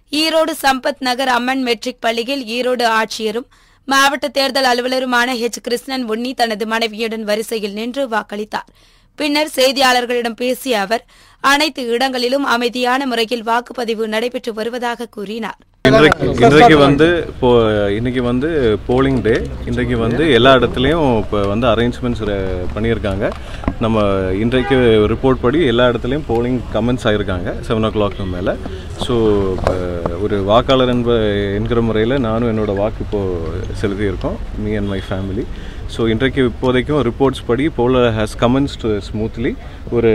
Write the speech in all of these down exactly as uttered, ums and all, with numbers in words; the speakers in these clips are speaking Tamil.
ஈரோடு சம்பத் நகர் அம்மன் மெட்ரிக் பள்ளியில் ஈரோடு ஆட்சியரும் மாவட்ட தேர்தல் அலுவலருமான ஹெச் கிருஷ்ணன் உன்னி தனது மனைவியுடன் வரிசையில் நின்று வாக்களித்தார். பின்னர் செய்தியாளர்களிடம் பேசிய அவர் அனைத்து இடங்களிலும் அமைதியான முறையில் வாக்குப்பதிவு நடைபெற்று வருவதாக கூறினார். இன்றைக்கு வந்து இன்னைக்கு வந்து போலிங் டே. இன்றைக்கு வந்து எல்லா இடத்துலையும் இப்போ வந்து அரேஞ்ச்மெண்ட்ஸ் பண்ணியிருக்காங்க. நம்ம இன்றைக்கு ரிப்போர்ட் படி எல்லா இடத்துலையும் போலிங் கமெண்ட்ஸ் ஆகிருக்காங்க செவன் ஓ கிளாக் மேலே. ஸோ ஒரு வாக்காளர் என்ப என்கிற முறையில் நானும் என்னோட வாக்கு இப்போது செலுத்தியிருக்கோம், me and my family. So இன்றைக்கு இப்போதைக்கும் ரிப்போர்ட்ஸ் படி போல் ஹேஸ் கமென்ஸ்ட் ஸ்மூத்லி. ஒரு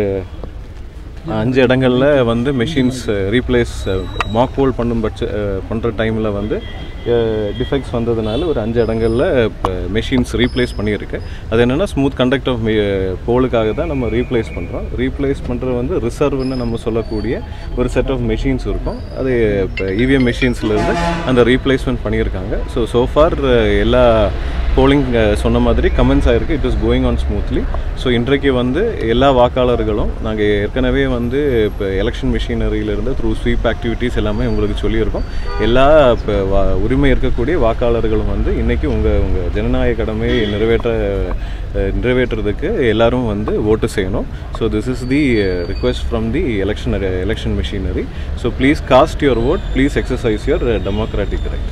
அஞ்சு இடங்களில் வந்து மெஷின்ஸ் ரீப்ளேஸ் மாக் போல் பண்ணும் பட்ச பண்ணுற டைமில் வந்து டிஃபெக்ட்ஸ் வந்ததுனால ஒரு அஞ்சு இடங்களில் இப்போ மெஷின்ஸ் ரீப்ளேஸ் பண்ணியிருக்கு. அது என்னென்னா ஸ்மூத் கண்டக்ட் ஆஃப் போலுக்காக தான் நம்ம ரீப்ளேஸ் பண்ணுறோம். ரீப்ளேஸ் பண்ணுறது வந்து ரிசர்வ்னு நம்ம சொல்லக்கூடிய ஒரு செட் ஆஃப் மெஷின்ஸ் இருக்கும். அது இப்போ இவிஎம் மெஷின்ஸ்லேருந்து அந்த ரீப்ளேஸ்மெண்ட் பண்ணியிருக்காங்க. ஸோ சோஃபார் எல்லா போலிங் சொன்ன மாதிரி கமெண்ட்ஸ் ஆகிருக்கு. It is going on smoothly. So இன்றைக்கு வந்து எல்லா வாக்காளர்களும் நாங்கள் ஏற்கனவே வந்து இப்போ எலெக்ஷன் மிஷினரியிலேருந்து த்ரூ ஸ்வீப் ஆக்டிவிட்டீஸ் எல்லாமே உங்களுக்கு சொல்லியிருக்கோம். எல்லா இப்போ வா உரிமை இருக்கக்கூடிய வாக்காளர்களும் வந்து இன்றைக்கி உங்கள் உங்கள் ஜனநாயக கடமையை நிறைவேற்ற நிறைவேற்றுறதுக்கு எல்லாரும் வந்து ஓட்டு செய்யணும். So this is the request from the election election machinery. So please cast your vote, please exercise your democratic right.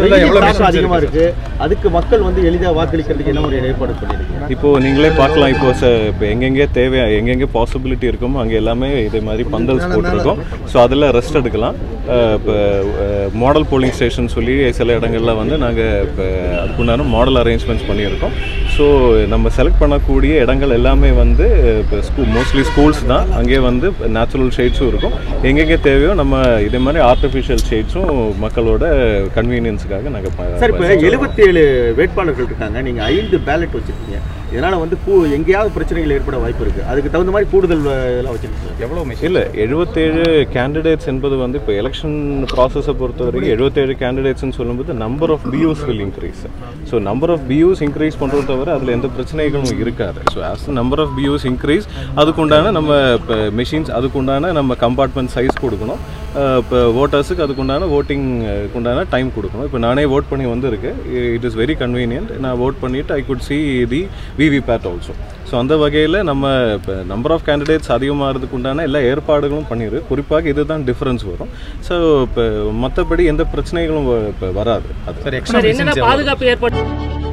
அதிகமாக இருக்குது, அதுக்கு மக்கள் வந்து எளிதாக வாக்களிக்கிறதுக்கு என்ன ஒரு ஏற்பாடு பண்ணியிருக்கீங்க? இப்போது நீங்களே பார்க்கலாம். இப்போ ச இப்போ எங்கெங்கே தேவை எங்கெங்கே பாசிபிலிட்டி இருக்குமோ அங்கே எல்லாமே இதே மாதிரி பந்தல்ஸ் போட்டிருக்கோம். ஸோ அதில் ரெஸ்ட் எடுக்கலாம். இப்போ மாடல் போலிங் ஸ்டேஷன் சொல்லி சில இடங்களில் வந்து நாங்கள் இப்போ அதுக்குண்டான மாடல் அரேஞ்ச்மெண்ட்ஸ் பண்ணியிருக்கோம். ஸோ நம்ம செலக்ட் பண்ணக்கூடிய இடங்கள் எல்லாமே வந்து இப்போ ஸ்கூ மோஸ்ட்லி ஸ்கூல்ஸ் தான். அங்கே வந்து நேச்சுரல் ஷேட்ஸும் இருக்கும். எங்கெங்கே தேவையோ நம்ம இதே மாதிரி ஆர்டிஃபிஷியல் ஷேட்ஸும் மக்களோட கன்வீனியன்ஸுக்காக நாங்கள் சார் இப்போ எழுபத்தி ஏழு வேட்பாளர்கள் இருக்காங்க, நீங்கள் ஐந்து பேலட் வச்சுருக்கீங்க. இதனால் வந்து கூ எங்கேயாவது பிரச்சனைகள் ஏற்பட வாய்ப்பு இருக்குது. அதுக்கு தகுந்த மாதிரி கூடுதல் இதெல்லாம் வச்சுருக்கீங்க. எவ்வளோ இல்லை எழுபத்தேழு கேண்டிடேட்ஸ் என்பது வந்து இப்போ எலெக்ஷன் ப்ராசஸை பொறுத்த வரைக்கும் எழுபத்தேழு கேண்டிடேட்ஸ்ன்னு சொல்லும்போது number of BUs will increase. So number of BUs increase பண்ணுறது தவிர அதில் எந்த பிரச்சனைகளும் இருக்காது. So as number of BUs increase அதுக்குண்டான நம்ம இப்போ மெஷின்ஸ் அதுக்குண்டான நம்ம கம்பார்ட்மெண்ட் சைஸ் கொடுக்கணும். இப்போ ஓட்டர்ஸுக்கு அதுக்குண்டான ஓட்டிங்க்கு உண்டான டைம் கொடுக்கணும். இப்போ நானே ஓட் பண்ணி வந்திருக்கு. It is very convenient. நான் ஓட் பண்ணிவிட்டு I could see the VVPAT also. So அந்த வகையில் நம்ம இப்போ நம்பர் ஆஃப் கேண்டிடேட்ஸ் அதிகமாகிறதுக்கு உண்டான எல்லா ஏற்பாடுகளும் பண்ணிடு. குறிப்பாக இதுதான் டிஃப்ரென்ஸ் வரும். ஸோ இப்போ மற்றபடி எந்த பிரச்சனைகளும் இப்போ வராது. அது பாதுகாப்பு ஏற்பாடு